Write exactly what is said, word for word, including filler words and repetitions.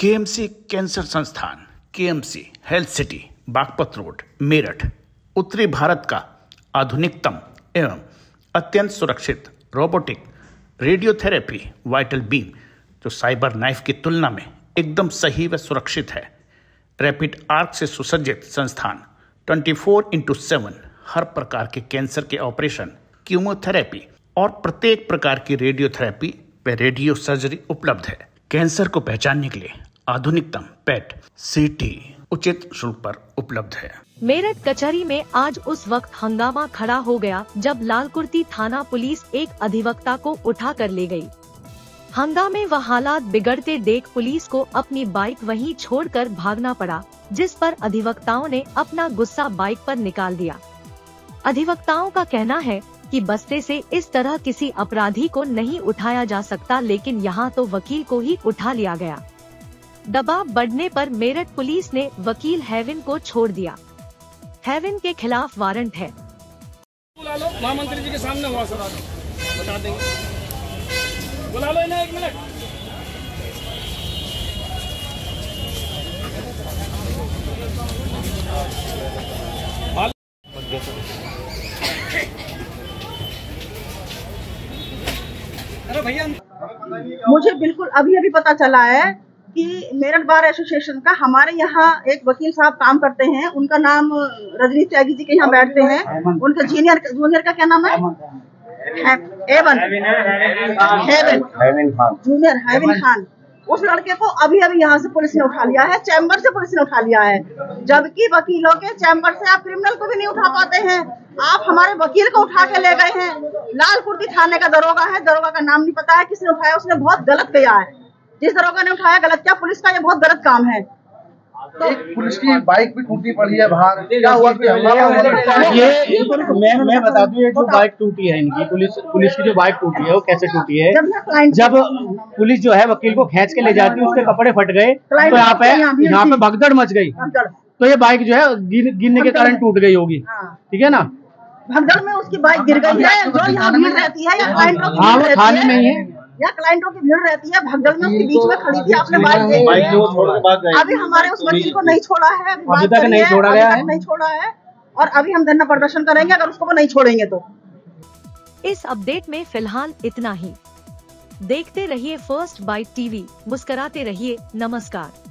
KMC cancer संस्थान, KMC health city, Baghpat road, Meerut, उत्तरी भारत का आधुनिकतम एवं अत्यंत सुरक्षित रोबोटिक रेडियोथेरेपी वाइटल बीम जो साइबर नाइफ की तुलना में एकदम सही व सुरक्षित है। रैपिड आर्क से सुसज्जित संस्थान चौबीस इंटू सात हर प्रकार के कैंसर के ऑपरेशन, कीमोथेरेपी और प्रत्येक प्रकार की रेडियोथेरेपी व रेडियो सर्जरी उपलब्ध है। कैंसर को पहचानने के लिए आधुनिकतम पेट सीटी उचित शुल्क पर उपलब्ध है। मेरठ कचहरी में आज उस वक्त हंगामा खड़ा हो गया जब लालकुर्ती थाना पुलिस एक अधिवक्ता को उठा कर ले गई। हंगामे व हालात बिगड़ते देख पुलिस को अपनी बाइक वहीं छोड़कर भागना पड़ा, जिस पर अधिवक्ताओं ने अपना गुस्सा बाइक पर निकाल दिया। अधिवक्ताओं का कहना है कि बस्ते से इस तरह किसी अपराधी को नहीं उठाया जा सकता, लेकिन यहाँ तो वकील को ही उठा लिया गया। दबाव बढ़ने पर मेरठ पुलिस ने वकील हेविन को छोड़ दिया। हेविन के खिलाफ वारंट है। बुला लो, महामंत्री जी के सामने हुआ सर, बता देंगे। बुला लो इन्हें, एक मिनट। अरे भैया, मुझे बिल्कुल अभी अभी पता चला है कि मेरठ बार एसोसिएशन का हमारे यहाँ एक वकील साहब काम करते हैं। उनका नाम रजनी त्यागी जी के यहाँ बैठते हैं। उनके जूनियर जूनियर का क्या नाम है? Evan Heaven Khan, junior Heaven Khan. उस लड़के को अभी अभी यहाँ से पुलिस ने उठा लिया है, चैम्बर से पुलिस ने उठा लिया है। जबकि वकीलों के चैम्बर से आप क्रिमिनल को भी नहीं उठा पाते हैं। आप हमारे वकील को उठा के ले गए हैं। लालकुर्ती थाने का दरोगा है, दरोगा का नाम नहीं पता है किसने उठाया। उसने बहुत गलत किया है। जिस दरोगा ने उठाया गलत किया। पुलिस का ये बहुत गलत काम है। तो एक पुलिस की बाइक भी टूटी पड़ी है बाहर, क्या हुआ? ये मैं मैं बता दूं, ये जो बाइक टूटी है इनकी, पुलिस पुलिस की जो बाइक टूटी है वो कैसे टूटी है? जब पुलिस जो है वकील को खींच के ले जाती है, उसके कपड़े फट गए तो यहाँ पे यहाँ पे भगदड़ मच गई। तो ये बाइक जो है गिरने के कारण टूट गई होगी, ठीक है ना? भगदड़ में उसकी बाइक गिर गई है। जो यहाँ भीड़ रहती है, हाँ वो थाने में ही है, या क्लाइंटों की भीड़ रहती है, भगदड़ में उसके बीच में खड़ी थी। आपने बाइक देखी? अभी हमारे उस वकील को नहीं छोड़ा है, अभी तक नहीं छोड़ा गया है, नहीं छोड़ा है। और अभी हम धरना प्रदर्शन करेंगे अगर उसको नहीं छोड़ेंगे तो। इस अपडेट में फिलहाल इतना ही। देखते रहिए फर्स्ट बाइट टीवी, मुस्कुराते रहिए। नमस्कार।